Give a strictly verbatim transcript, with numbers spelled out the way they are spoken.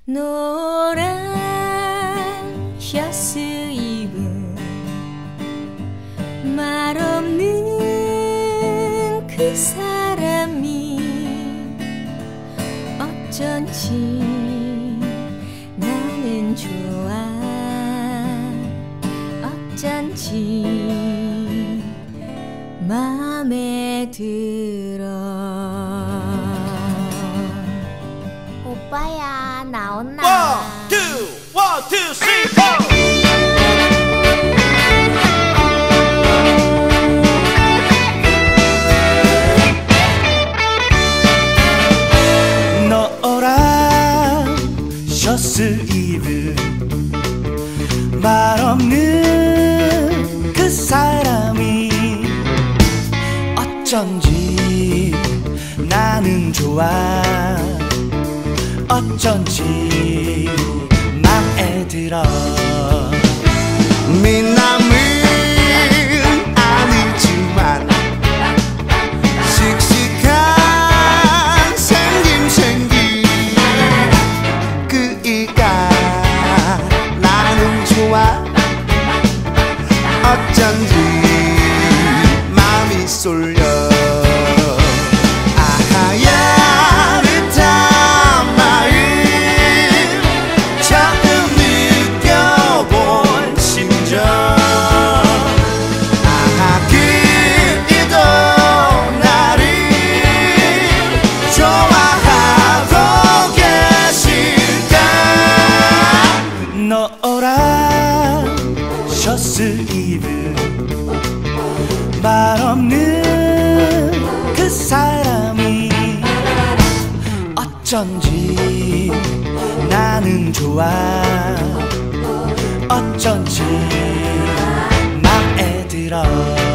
노란 셔츠 입은 말없는 그 사람이 어쩐지 나는 좋아. 어쩐지 맘에 들어. 오빠야 나온나? One, two, one, two, three, four. 노란 셔츠 입은 말없는 그 사람이 어쩐지 나는 좋아. 어쩐지 맘에 들어. 미남은 아니지만 씩씩한 생김생기 그이가 나는 좋아. 어쩐지 마음이 쏠려. 노란 셔츠 입은 말없는 그 사람이 어쩐지 나는 좋아. 어쩐지 맘에 들어.